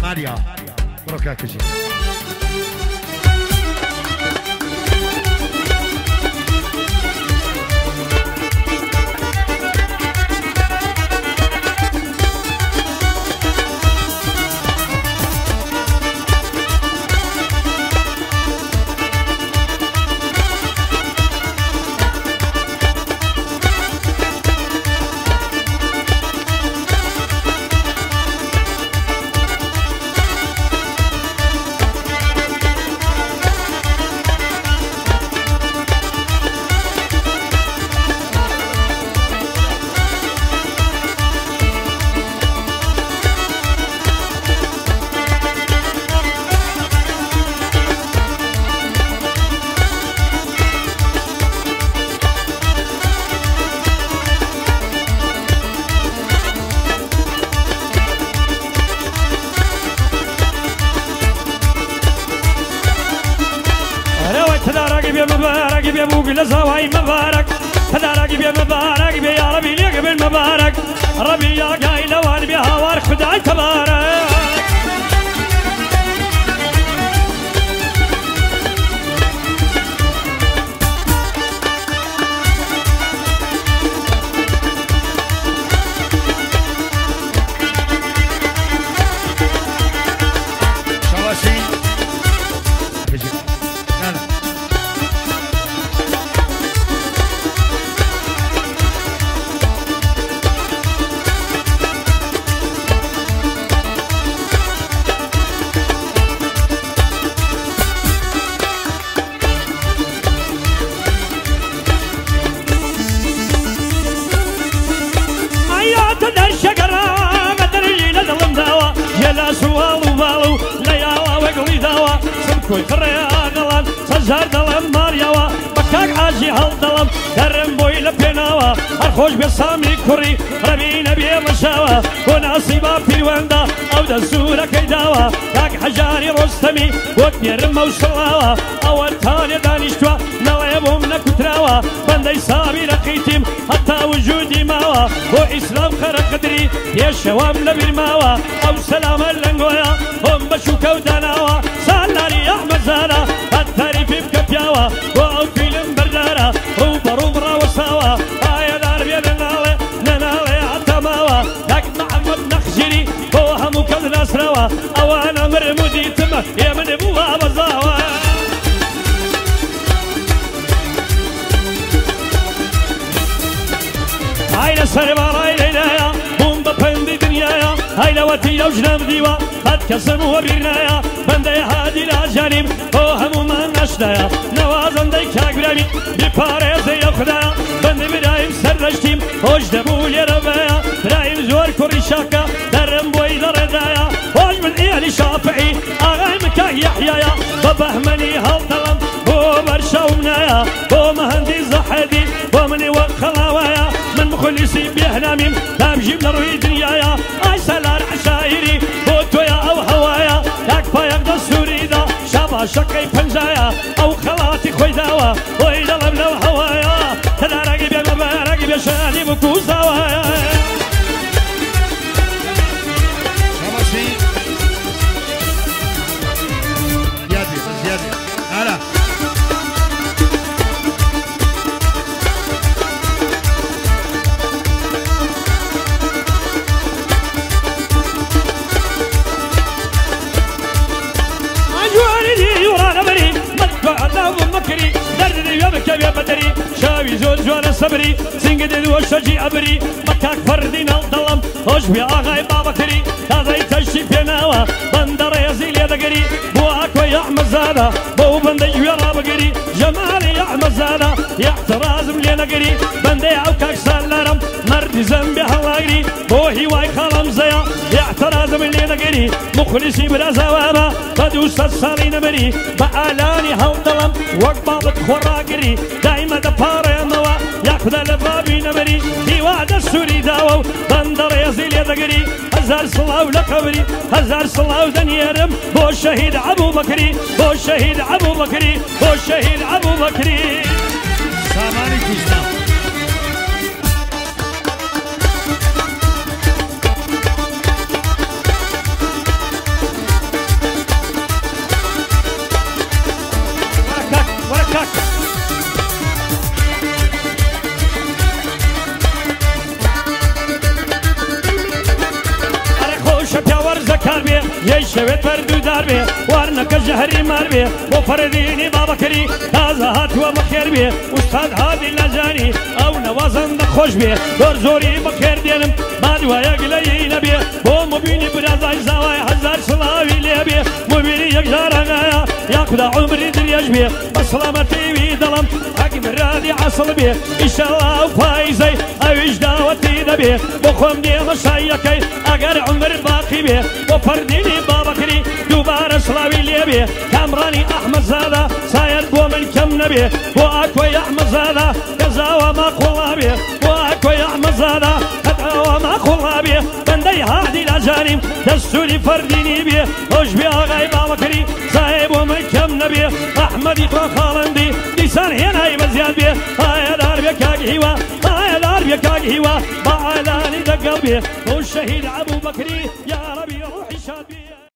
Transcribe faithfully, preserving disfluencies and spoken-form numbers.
ماريا بروكا كجي مبارك يا ابوك لزواي مبارك تدارك يا مبارك يا ربي ليك بالمبارك ربي يا قايل وان بها وارك خداي تبارك كوي خريا غلان سجار دلم ماريوا بكاك عاجي هالدلم درم بوي لبيناوا الخوش بسامي كوري ربي نبي مشاوا وناصيبا في الوندا او دزورة كيداوا كاك حجاري رستمي وكنير موصلاوا اول تاني دانشتوا نويبهم نكتراوا بندي سامي لقيتم حتى وجودي ماوا وإسلام خرق قدري يا شوام نبي ماوا او سلام اللنقويا هم بشوكا وداناوا سالاري يا مزارة التاريف بكبياوا واو فيلم بردارة وبرو برا وساوا هاي دار بيد نالي نالي عتماوا لك محمد نخجري هو همو كذ ناسروا او انا مرمودي تم يا من ابوها بزاوا هاي نسربا راي ليلايا بوم ببندي دنيايا هاي لواتي لو جنام ديوا هاد كسم وبرنايا بندي هادي لاجانب او همو من نشدايا نوازن دي كاقرامي بپاريزي يا خدايا بندي برايم سرشتيم هوش دبولي ربايا برايم زور كوري شاكا درم بوي دردايا هوش من اهلي شافعي اغاي مكاك يحيايا ببهمني هالظلم هو برشا ومنايا هو مهندي زحدي ومني وخلاوايا من مخلصي بيهناميم لا بجيب لروي دنيايا اي سلار عشايري بوتويا او هوايا ياك بايق دا سوريدا شابا شقي بنجايا او خلاتي خويداوا ويدا لبلو هوايا تدارقي بيا مبارقي بيا شاني بكوزاوايا شاباشي زيادة زيادة هلا مكري دردي يبكي يا بدري شاوي زوج جوان صبري سنجد وشجي أبري مكاك فردين الظلم هوش بيا آغاي بابكري هذا يتشي في ناوا بندر يزيل يا دقري بواكو يا أحمزانا بو بندي يا رابقري جمالي يا أحمزانا يا احترازم لي نقري بندي عوكاك سالارم مردي زنبي هلاقري بوهي واي خالم زيا يا احترازم لي نقري مخلصي بلا زواما بدوس الصالين مري بألاني هالظلم وقبض خراقري دايما دباري النوا ياخذ البابي نمري في وعد السوري داو بندر يزيل يدقري هزار صلاة لقبري هزار صلاة دنيرم هو الشهيد ابو بكري هو الشهيد ابو بكري هو الشهيد ابو بكري ساماني كيسنا بكار بي جي شويت بردو دار بي وارنك جهري مار بي وفرديني بابا كري هذا هات وبخير بي استاذ هادي لجاني او نوازن خوش بي دور زوري بخير دينم بعد ويا قلي نبي بو مبيني برازاي زواي هزار سلاوي لي بي مبيني يقدرنا يا خدا عمري دريج بي بسلامتي ويدلم حق مرادي عصل بي ان شاء الله فايزي اويش دعوتي دبي بخوم دي مشايكي اگر عمر باقي بي وفرديني بابا كري دوباره سلاوي لي بي كامراني احمد زاده ساير بو من كم نبي بو اكو يا احمد زاده كزاوه ما قولا بي بو اكو يا احمد زاده كزاوه ما قولا بي بندي هادي لاجاني دستوري فرديني بي وش بي اغاي بابا كري صاحب ومن كم نبي احمد يقرا خالندي لسان هنا هي مزيان بي هاي دار بك هيوا هاي دار بك هيوا بعلاني دق قلبي والشهيد ابو بكري يا ربي روحي شاد بي